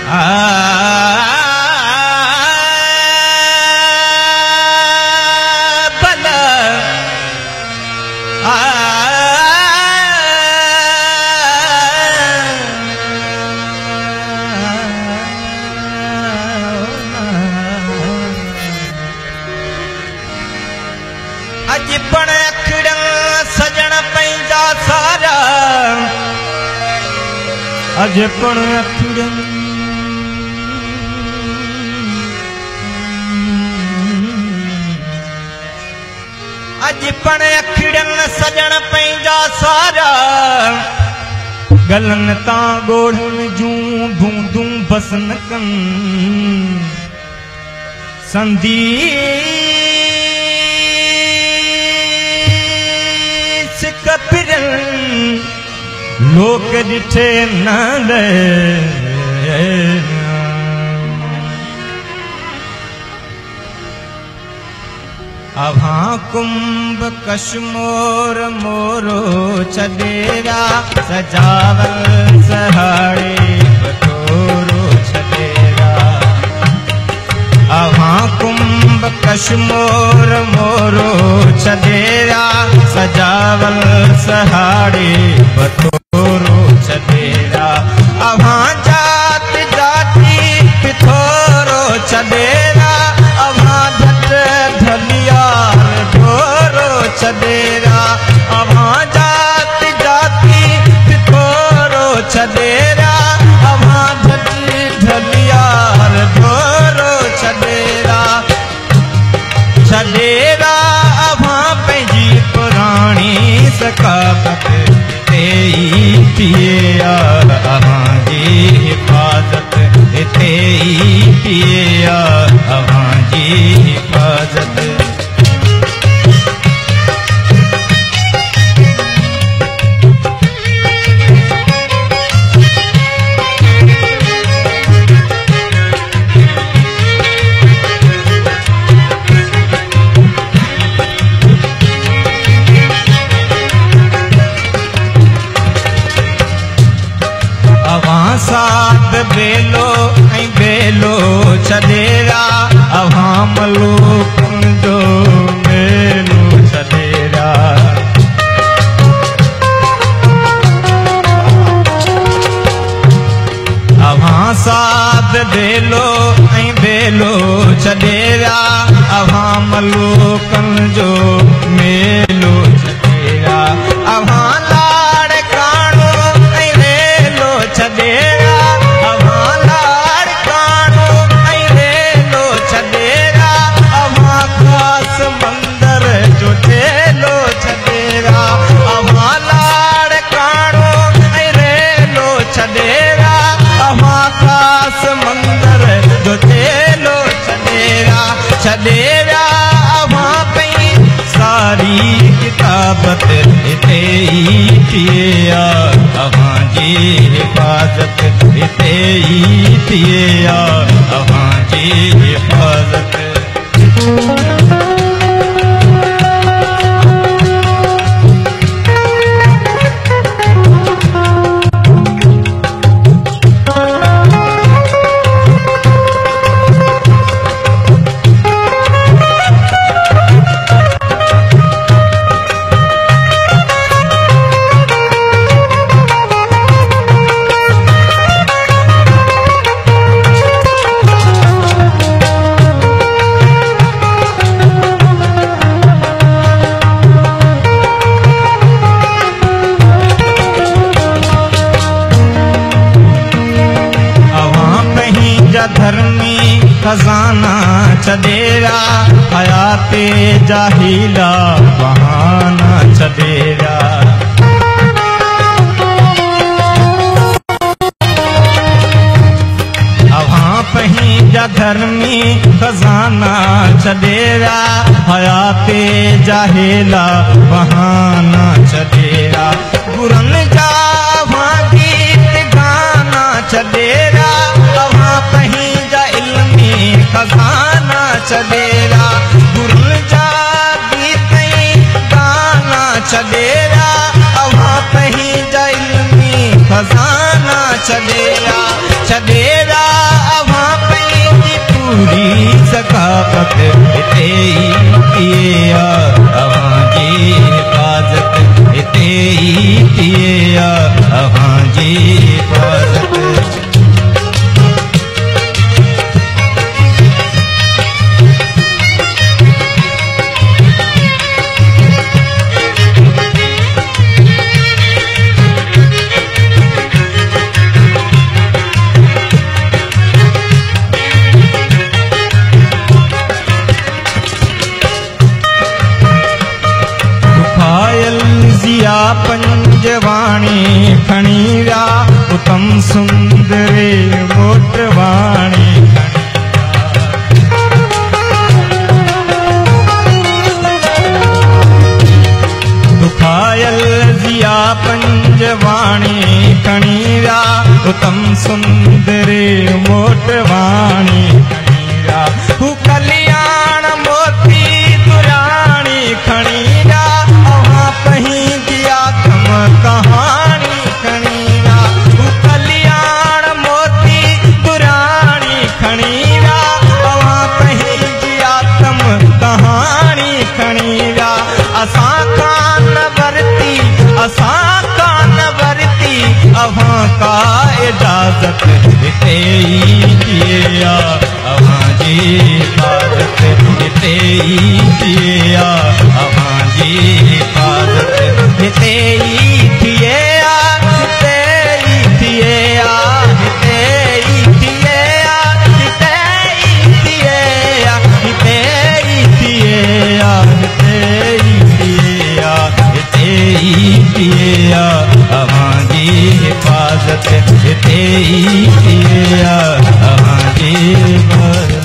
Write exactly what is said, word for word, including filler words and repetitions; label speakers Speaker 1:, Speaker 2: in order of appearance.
Speaker 1: अज पण अखड़न अज पण अखड़न सजन पैंजा सारा गलन ता गोढ़न जूं बूंदूं बस न कन संदी सिकपिरन लोक डिठे न ले अभां कुंभ कश्मोर मोरो छडेरा सजावल सहाड़े बटोरो छडेरा अभां कुंभ कश्मोर मोरो छडेरा सजावल सहाड़े बटोरो छडेरा अभां जात जाति पिथोरो छडेरा अभां धट धलियार ढोरो छडेरा अभां जात जाति पिथोरो छडेरा अभां धट धलियार ढोरो छडेरा छडेरा अभां पंहिंजी पुराणी सकाफ़त पिया अभां जी हिफ़ाज़त हिते ई पिया अभां जी हिफ़ाज़त साथ बेलो ऐं बेलो छडेरा अभां मलूकन जो मेलो छडेरा अभां साथ बेलो ऐं बेलो छडेरा अभां मलूकन जो मेलो छडेरा अभां लाड़ काणो ऐं रेलो छडेरा अभां लाड़ काणो ऐं रेलो छडेरा अभां ख़ास मंदर जो ठेलो छडेरा अभां लाड़ काणो ऐं रेलो छडेरा अभां ख़ास मंदर जो ठेलो छडेरा छडेरा अभां पई सारी किताबत हिते ई पिया अभां जी हिफ़ाज़त हिते ई पिया अभां जी हिफ़ाज़त धर्मी खजाना छडेरा हयाते जाहिला बहाना छडेरा अभां पंहिंजा धर्मी खजाना छडेरा हयाते जाहिला बहाना छडेरा गुरन जा अभां गीत गाना छडेरा अभां पंहिंजा इल्मी खजाना छडेरा गुरन जा गीत गाना छडेरा अभां पंहिंजा इल्मी खजाना छडेरा छडेरा सुंदरे मोटवाणी दुखायल जिया पंजवाणी खणीरा उत्तम सुंदरे मोटवाणी खणीरा हु कल्याण मोती दुराणी खणीरा वहाँ पही दिया तम कहानी खणीरा हु कल्याण मोती दुराणी खणीरा वहाँ पही दिया तम कहानी खणीरा असा कान वरती असा कान वरती अवां का इजाजत हिते ई दिया अवां जी हिफाजत हिते ई दिया अवां जी हिफाजत हिते ई दिया हिते ई दिया हिते ई दिया हिते ई दिया हिते ई दिया हिते ई दिया अवां जी हिफाजत हिते ई दिया अवां जी हिफाजत।